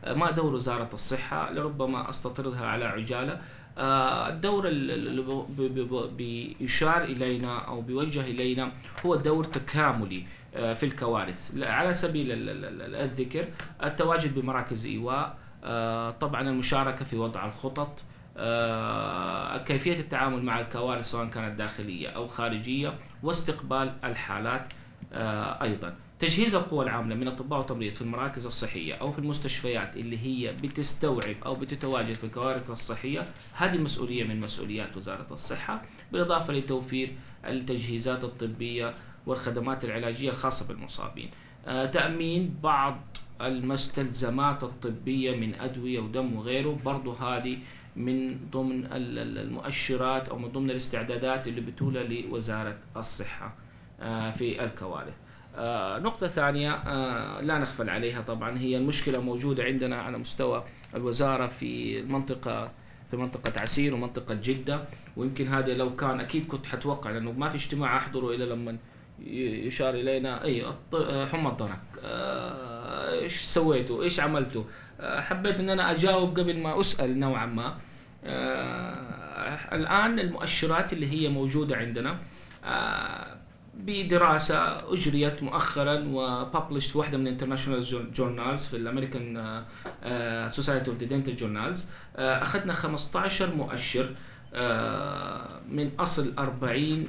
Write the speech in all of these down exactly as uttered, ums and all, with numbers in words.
ما دور وزارة الصحة؟ لربما أستطردها على عجالة. الدور اللي بيشار إلينا أو بيوجه إلينا هو دور تكاملي في الكوارث. على سبيل الذكر التواجد بمراكز إيواء، طبعا المشاركة في وضع الخطط، كيفية التعامل مع الكوارث سواء كانت داخلية أو خارجية، واستقبال الحالات. أيضا تجهيز القوى العاملة من أطباء وتمريض في المراكز الصحية أو في المستشفيات اللي هي بتستوعب أو بتتواجد في الكوارث الصحية، هذه مسؤولية من مسؤوليات وزارة الصحة، بالإضافة لتوفير التجهيزات الطبية والخدمات العلاجية الخاصة بالمصابين. تأمين بعض المستلزمات الطبية من أدوية ودم وغيره، برضو هذه من ضمن المؤشرات أو من ضمن الاستعدادات اللي بتولى لوزارة الصحة في الكوارث. نقطة ثانية لا نغفل عليها طبعا، هي المشكلة موجودة عندنا على مستوى الوزارة في المنطقة في منطقة عسير ومنطقة جدة، ويمكن هذا لو كان أكيد كنت حتوقع، لأنه ما في اجتماع أحضره إلا لما يشار إلينا أي حمى الضنك، إيش سويتوا، إيش عملتوا. حبيت أن أنا أجاوب قبل ما أسأل نوعا ما. الآن المؤشرات اللي هي موجودة عندنا بدراسة أجريت مؤخرا وببلشت في واحدة من الانترناشونال جورنالز في الأمريكان سوسايتي اوف ذا دنتال جورنالز، أخذنا خمسة عشر مؤشر من أصل أربعين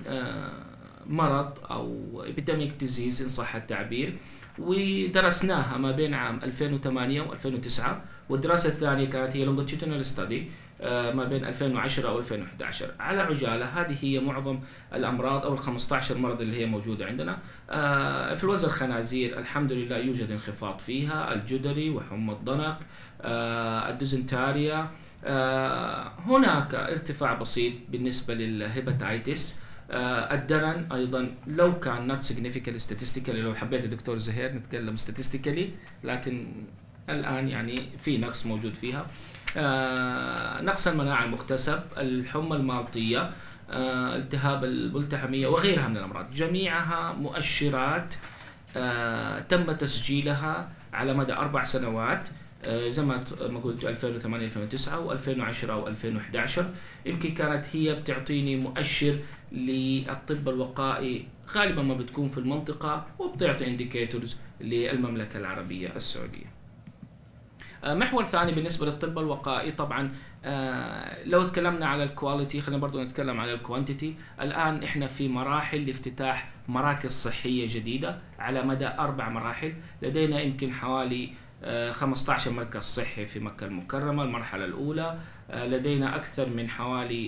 مرض أو epidemic disease إن صح التعبير، ودرسناها ما بين عام ألفين وثمانية وألفين وتسعة، والدراسة الثانية كانت هي longitudinal study ما بين ألفين وعشرة أو ألفين وأحد عشر. على عجالة هذه هي معظم الأمراض أو الخمسة عشر مرض اللي هي موجودة عندنا. إنفلونزا الخنازير الحمد لله يوجد انخفاض فيها، الجدري وحمى الضنك، الديزنتاريا، هناك ارتفاع بسيط بالنسبة للهيباتايتس. الدرن أيضا لو كان not significant statistically، لو حبيت الدكتور زهير نتكلم statistically، لكن الآن يعني في نقص موجود فيها. آه نقص المناعة المكتسب، الحمى المالطية، آه التهاب الملتحمية وغيرها من الأمراض، جميعها مؤشرات آه تم تسجيلها على مدى أربع سنوات، آه زي ما قلت ألفين وثمانية ألفين وتسعة وألفين وعشرة وألفين وأحد عشر. يمكن كانت هي بتعطيني مؤشر للطب الوقائي غالبا ما بتكون في المنطقة، وبتعطي انديكيتورز للمملكة العربية السعودية. محور ثاني بالنسبة للطب الوقائي، طبعا لو تكلمنا على الكواليتي خلينا برضو نتكلم على الكوانتيتي. الآن احنا في مراحل لافتتاح مراكز صحية جديدة على مدى أربع مراحل. لدينا يمكن حوالي خمسة عشر مركز صحي في مكة المكرمة المرحلة الأولى، لدينا أكثر من حوالي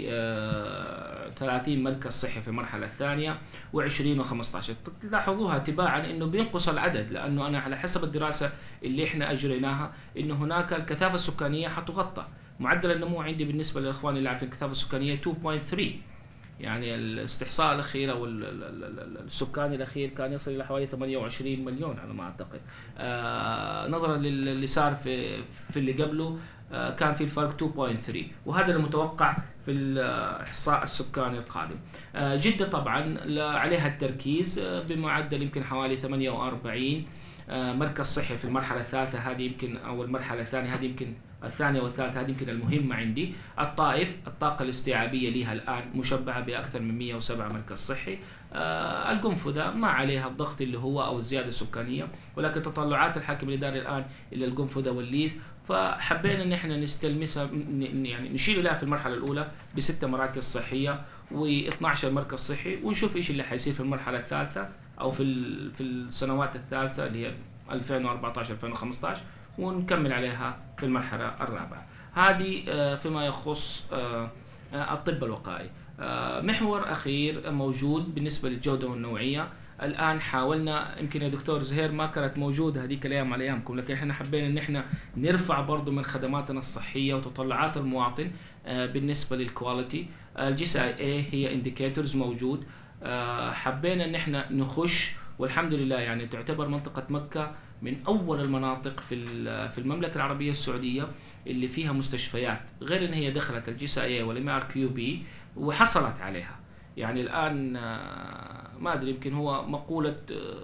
ثلاثين مركز صحي في المرحلة الثانية، وعشرين وخمسة عشر. تلاحظوها تباعا أنه بينقص العدد، لأنه أنا على حسب الدراسة اللي إحنا أجريناها أنه هناك الكثافة السكانية حتغطى. معدل النمو عندي بالنسبة للإخوان اللي عارفين الكثافة السكانية اثنين فاصلة ثلاثة، يعني الاستحصاء الأخير أو السكاني الأخير كان يصل إلى حوالي ثمانية وعشرين مليون على ما أعتقد. آه نظرا للي صار في في اللي قبله آه كان في الفرق اثنين فاصلة ثلاثة، وهذا المتوقع في الإحصاء السكاني القادم. آه جدة طبعا عليها التركيز آه بمعدل يمكن حوالي ثمانية وأربعين آه مركز صحي في المرحلة الثالثة، هذه يمكن أو المرحلة الثانية، هذه يمكن الثانية والثالثة، هذه يمكن المهمة عندي. الطائف الطاقة الاستيعابية لها الآن مشبعة بأكثر من مئة وسبعة مركز صحي. آه القنفذة ما عليها الضغط اللي هو أو الزيادة السكانية، ولكن تطلعات الحاكم الإداري الآن إلى القنفذة والليث، فحبينا ان احنا نستلمسها يعني نشيل لها في المرحله الاولى بست مراكز صحيه و12 مركز صحي، ونشوف ايش اللي حيصير في المرحله الثالثه او في في السنوات الثالثه اللي هي ألفين وأربعة عشر ألفين وخمسة عشر، ونكمل عليها في المرحله الرابعه. هذه فيما يخص الطب الوقائي. محور اخير موجود بالنسبه للجوده والنوعيه. الان حاولنا، يمكن يا دكتور زهير ما كانت موجوده هذيك الايام على ايامكم، لكن احنا حبينا ان احنا نرفع برضو من خدماتنا الصحيه وتطلعات المواطن بالنسبه للكواليتي. الجي سي اي اي هي انديكيتورز موجود، حبينا ان احنا نخش، والحمد لله يعني تعتبر منطقه مكه من اول المناطق في في المملكه العربيه السعوديه اللي فيها مستشفيات، غير ان هي دخلت الجي سي اي اي والام ار كيو بي وحصلت عليها. يعني الآن ما أدري يمكن هو مقولة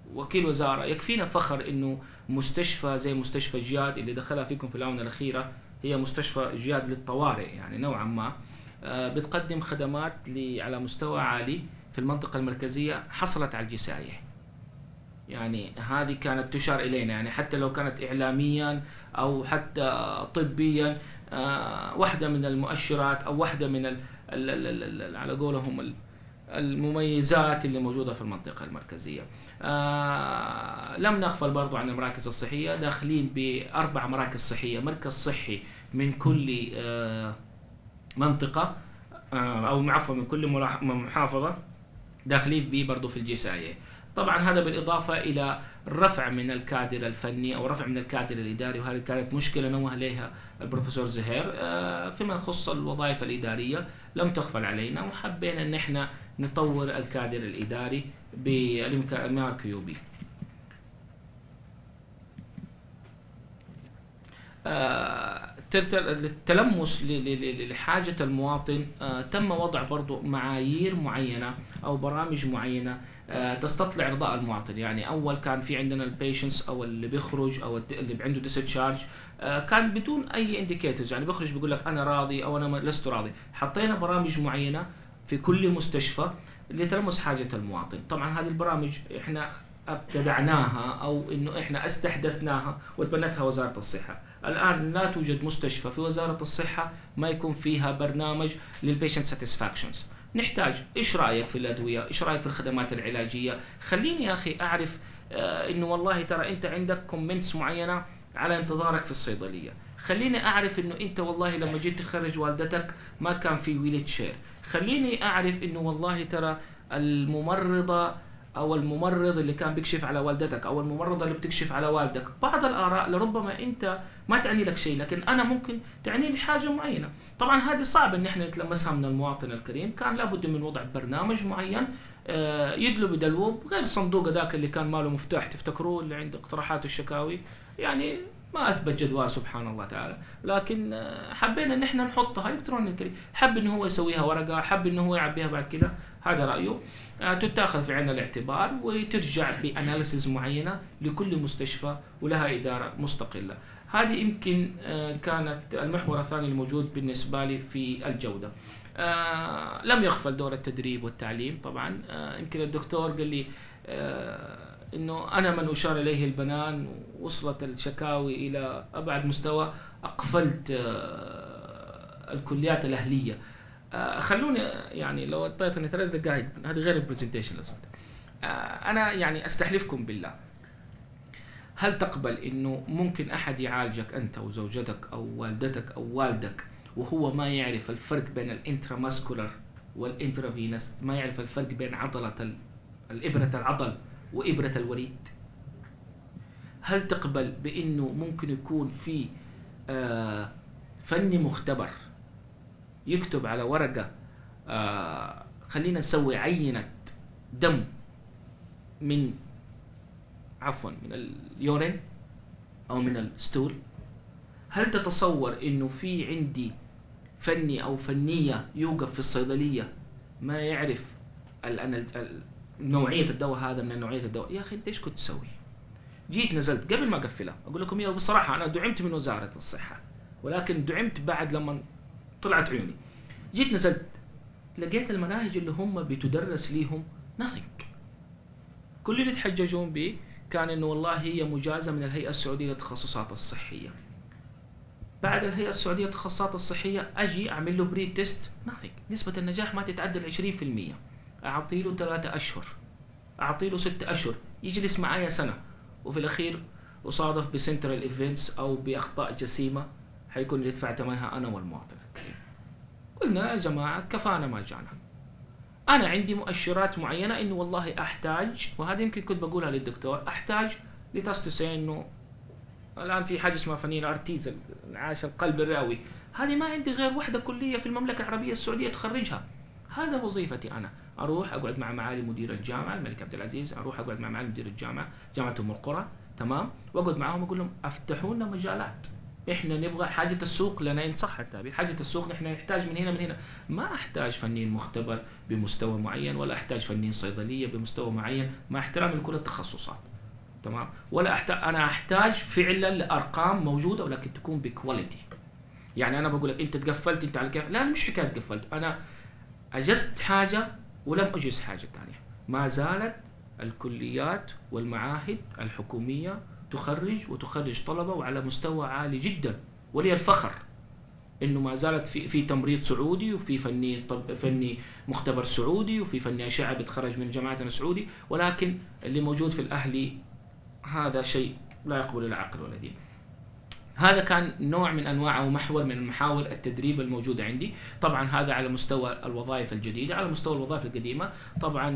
وكيل وزاره، يكفينا فخر انه مستشفى زي مستشفى جياد اللي دخلها فيكم في الاونه الاخيره، هي مستشفى جياد للطوارئ يعني نوعا ما، آه، بتقدم خدمات على مستوى عالي في المنطقه المركزيه، حصلت على الجسايح. يعني هذه كانت تشار الينا، يعني حتى لو كانت اعلاميا او حتى طبيا، آه، واحده من المؤشرات او واحده من ال ال ال ال على قولهم المميزات اللي موجوده في المنطقه المركزيه. آه، لم نغفل برضو عن المراكز الصحيه، داخلين باربع مراكز صحيه، مركز صحي من كل آه، منطقه، آه، او عفوا من كل محافظه، داخلين به برضو في الجي سي اي. طبعا هذا بالإضافة إلى رفع من الكادر الفني أو رفع من الكادر الإداري، وهذه كانت مشكلة نوه عليها البروفيسور زهير. فيما يخص الوظائف الإدارية لم تغفل علينا، وحبينا أن احنا نطور الكادر الإداري بالإم كيو بي. التلمس لحاجة المواطن، تم وضع برضو معايير معينة أو برامج معينة تستطلع رضاء المواطن. يعني أول كان في عندنا البيشنس أو اللي بيخرج أو اللي عنده ديسشارج، كان بدون أي انديكيتورز، يعني بيخرج بيقول لك أنا راضي أو أنا لست راضي. حطينا برامج معينة في كل مستشفى لتلمس حاجة المواطن. طبعا هذه البرامج إحنا ابتدعناها او انه احنا استحدثناها وتبنتها وزاره الصحه. الان لا توجد مستشفى في وزاره الصحه ما يكون فيها برنامج للبيشنت ساتسفاكشنز. نحتاج ايش رايك في الادويه، ايش رايك في الخدمات العلاجيه، خليني يا اخي اعرف آه انه والله ترى انت عندك كومنتس معينه على انتظارك في الصيدليه، خليني اعرف انه انت والله لما جيت تخرج والدتك ما كان في ويلت شير، خليني اعرف انه والله ترى الممرضه او الممرض اللي كان بيكشف على والدتك او الممرضه اللي بتكشف على والدك، بعض الاراء لربما انت ما تعني لك شيء لكن انا ممكن تعني لي حاجه معينه. طبعا هذه صعب ان احنا نتلمسها من المواطن الكريم، كان لابد من وضع برنامج معين يدلو بدلو، غير صندوق ذاك اللي كان ماله مفتاح تفتكروه اللي عند اقتراحات الشكاوي، يعني ما اثبت جدواه سبحان الله تعالى، لكن حبينا ان احنا نحطها الكترونيكلي. حب انه هو يسويها ورقه، حب انه هو يعبيها بعد كده، هذا رايه، تتاخذ في عين الاعتبار وترجع باناليسز معينه لكل مستشفى ولها اداره مستقله. هذه يمكن كانت المحور الثاني الموجود بالنسبه لي في الجوده. لم يغفل دور التدريب والتعليم طبعا. يمكن الدكتور قال لي انه انا من اشار اليه البنان، وصلت الشكاوي الى ابعد مستوى، اقفلت الكليات الاهليه. خلوني يعني لو اعطيتني ثلاث دقائق، هذه غير البرزنتيشن لو سمحت. انا يعني استحلفكم بالله، هل تقبل انه ممكن احد يعالجك انت وزوجتك او والدتك او والدك وهو ما يعرف الفرق بين الانتراماسكولار والانترافينس، ما يعرف الفرق بين عضله الابره العضل وابره الوريد؟ هل تقبل بانه ممكن يكون في آه فني مختبر يكتب على ورقه آه خلينا نسوي عينه دم من عفوا من اليورين او من الستول؟ هل تتصور انه في عندي فني او فنيه يوقف في الصيدليه ما يعرف نوعيه الدواء هذا من نوعيه الدواء؟ يا اخي انت ايش كنت تسوي؟ جيت نزلت قبل ما اقفلها اقول لكم يا بصراحه انا دعمت من وزاره الصحه، ولكن دعمت بعد لما طلعت عيوني. جيت نزلت لقيت المناهج اللي هم بتدرس ليهم nothing. كل اللي يتحججون به كان انه والله هي مجازة من الهيئة السعودية للتخصصات الصحية. بعد الهيئة السعودية للتخصصات الصحية اجي اعمل له بري تيست nothing، نسبة النجاح ما تتعدى عشرين في المية. اعطي له ثلاثة اشهر، اعطي له ستة اشهر، يجلس معايا سنة، وفي الاخير اصادف بسنترال ايفنتس او باخطاء جسيمة حيكون اللي يدفع ثمنها انا والمواطن الكريم. قلنا يا جماعة كفانا ما جانا. أنا عندي مؤشرات معينة إنه والله أحتاج، وهذه يمكن كنت بقولها للدكتور، أحتاج لتستوسين إنه الآن في حاجة اسمها فنين أرتيز انعاش القلب الرئوي، هذه ما عندي غير وحدة كلية في المملكة العربية السعودية تخرجها. هذا وظيفتي أنا، أروح أقعد مع معالي مدير الجامعة الملك عبد العزيز، أروح أقعد مع معالي مدير الجامعة جامعة أم القرى، تمام، وأقعد معهم أقول لهم أفتحوا لنا مجالات. احنا نبغى حاجه السوق لنا، ان صح التعبير، حاجه السوق نحن نحتاج من هنا من هنا. ما احتاج فنيين مختبر بمستوى معين، ولا احتاج فنيين صيدليه بمستوى معين، مع احترامي لكل التخصصات. تمام؟ ولا احتاج، انا احتاج فعلا لارقام موجوده ولكن تكون بكواليتي. يعني انا بقول لك انت تقفلت انت على كيف، لا مش حكايه قفلت، انا اجزت حاجه ولم اجز حاجه ثانيه. ما زالت الكليات والمعاهد الحكوميه تخرج وتخرج طلبه وعلى مستوى عالي جدا، ولي الفخر انه ما زالت في في تمريض سعودي، وفي فني طب فني مختبر سعودي، وفي فني اشعه بتخرج من جامعتنا سعودي، ولكن اللي موجود في الاهلي هذا شيء لا يقبل العقل ولا دين. هذا كان نوع من انواع او محور من محاور التدريب الموجوده عندي. طبعا هذا على مستوى الوظائف الجديده. على مستوى الوظائف القديمه طبعا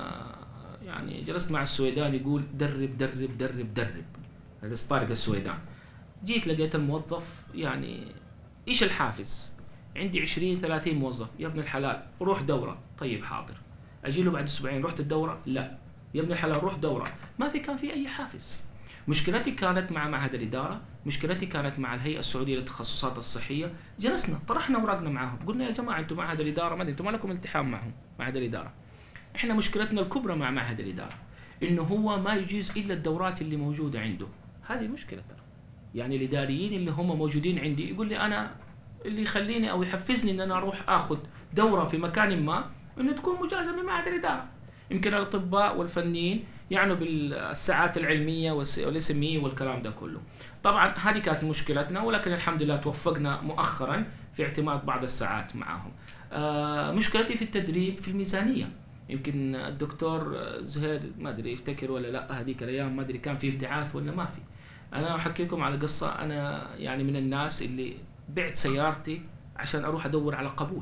يعني جلست مع السويدان يقول درب درب درب درب، هذا طارق السويدان. جيت لقيت الموظف يعني ايش الحافز؟ عندي عشرين ثلاثين موظف، يا ابن الحلال روح دوره. طيب حاضر. اجي له بعد اسبوعين، رحت الدوره؟ لا. يا ابن الحلال روح دوره. ما في كان في اي حافز. مشكلتي كانت مع معهد الاداره، مشكلتي كانت مع الهيئه السعوديه للتخصصات الصحيه. جلسنا طرحنا اوراقنا معاهم، قلنا يا جماعه انتم معهد الاداره، ما انتم ما لكم التحام معهم معهد الاداره. احنا مشكلتنا الكبرى مع معهد الاداره انه هو ما يجيز الا الدورات اللي موجوده عنده. هذه مشكله ترى. يعني الاداريين اللي هم موجودين عندي يقول لي انا اللي يخليني او يحفزني ان انا اروح اخذ دوره في مكان ما انه تكون مجازه من معهد الاداره. يمكن الاطباء والفنيين يعنوا بالساعات العلميه والاسميه والكلام ده كله. طبعا هذه كانت مشكلتنا، ولكن الحمد لله توفقنا مؤخرا في اعتماد بعض الساعات معهم. آه مشكلتي في التدريب في الميزانيه. يمكن الدكتور زهير ما ادري يفتكر ولا لا، هذيك الايام ما ادري كان في ابتعاث ولا ما في. انا احكيكم على قصه، انا يعني من الناس اللي بعت سيارتي عشان اروح ادور على قبول.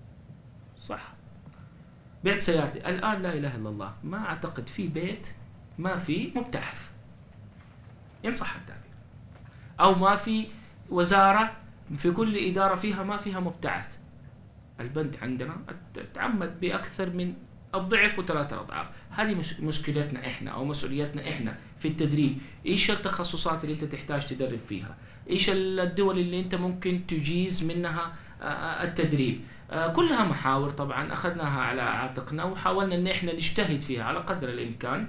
صح، بعت سيارتي. الان لا اله الا الله ما اعتقد في بيت ما في مبتعث، ان صح التعبير، او ما في وزاره في كل اداره فيها ما فيها مبتعث. البند عندنا تعمد باكثر من الضعف وثلاثة اضعاف. هذه مش مشكلتنا احنا او مسؤوليتنا احنا في التدريب. ايش التخصصات اللي انت تحتاج تدرب فيها؟ ايش الدول اللي انت ممكن تجيز منها التدريب؟ كلها محاور طبعا اخذناها على عاتقنا وحاولنا ان احنا نجتهد فيها على قدر الامكان.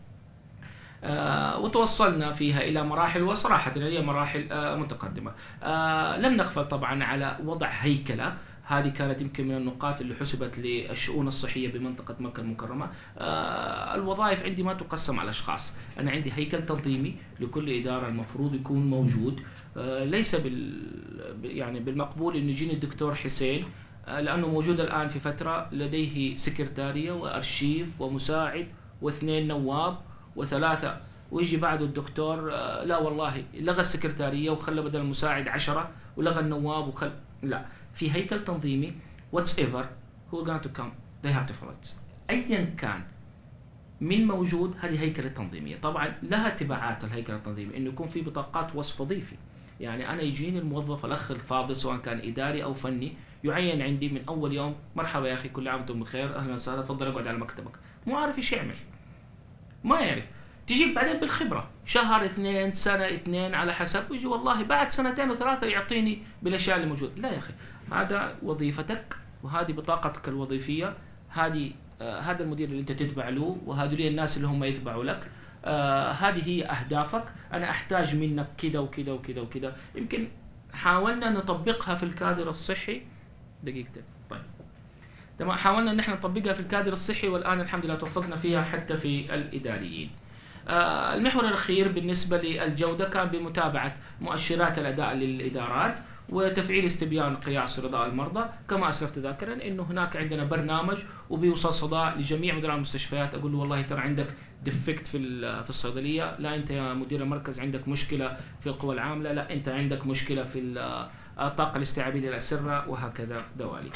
وتوصلنا فيها الى مراحل، وصراحه هي مراحل متقدمه. لم نغفل طبعا على وضع هيكله. هذه كانت يمكن من النقاط اللي حسبت للشؤون الصحيه بمنطقه مكه المكرمه. الوظائف عندي ما تقسم على اشخاص، انا عندي هيكل تنظيمي لكل اداره المفروض يكون موجود. ليس بال يعني بالمقبول انه يجيني الدكتور حسين لانه موجود الان في فتره لديه سكرتاريه وارشيف ومساعد واثنين نواب وثلاثه، ويجي بعده الدكتور لا والله لغى السكرتاريه وخلى بدل المساعد عشرة ولغى النواب وخل لا، في هيكل تنظيمي whatever who going to come they have to follow it. ايا كان من موجود، هذه هيكله تنظيميه. طبعا لها تبعات الهيكله التنظيميه انه يكون في بطاقات وصف وظيفي. يعني انا يجيني الموظف الاخ الفاضل سواء كان اداري او فني يعين عندي من اول يوم، مرحبا يا اخي كل عام وانتم بخير، اهلا وسهلا، تفضل اقعد على مكتبك. مو عارف ايش يعمل، ما يعرف. تجيك بعدين بالخبره شهر اثنين سنه اثنين على حسب، ويجي والله بعد سنتين وثلاثه يعطيني بالاشياء اللي موجوده. لا يا اخي، هذا وظيفتك وهذه بطاقتك الوظيفيه، هذه آه هذا المدير اللي انت تتبع له، وهذول الناس اللي هم يتبعوا لك. آه هذه هي اهدافك، انا احتاج منك كذا وكذا وكذا وكذا. يمكن حاولنا نطبقها في الكادر الصحي. دقيقتين طيب تمام، حاولنا ان احنا نطبقها في الكادر الصحي، والان الحمد لله توفقنا فيها حتى في الاداريين. آه المحور الاخير بالنسبه للجوده كان بمتابعه مؤشرات الاداء للادارات وتفعيل استبيان قياس رضاء المرضى. كما اسلفت ذاكرا انه هناك عندنا برنامج وبيوصل صدى لجميع مدراء المستشفيات، اقول له والله ترى عندك ديفكت في في الصيدليه، لا انت يا مدير المركز عندك مشكله في القوى العامله، لا انت عندك مشكله في الطاقه الاستيعابيه للاسره، وهكذا دوالي.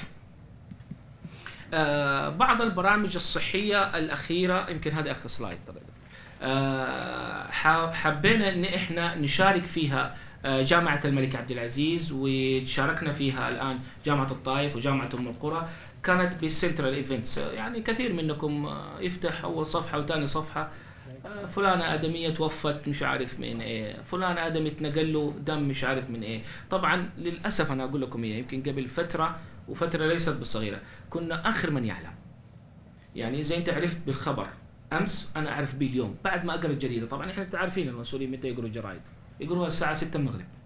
آه بعض البرامج الصحيه الاخيره، يمكن هذا اخر سلايد طبعا. آه حبينا ان احنا نشارك فيها جامعة الملك عبد العزيز، وشاركنا فيها الآن جامعة الطائف وجامعة أم القرى. كانت بالسنترال ايفنتس، يعني كثير منكم يفتح أول صفحة وثاني صفحة آه، فلانة آدمية توفت مش عارف من إيه، فلانة آدمي اتنقل له دم مش عارف من إيه. طبعا للأسف أنا أقول لكم إيه، يمكن قبل فترة وفترة ليست بالصغيرة كنا آخر من يعلم. يعني إذا أنت عرفت بالخبر أمس، أنا أعرف به اليوم بعد ما أقرأ الجريدة. طبعا إحنا عارفين المسؤولين متى يقروا الجرايد، يقروها الساعة ستة المغرب.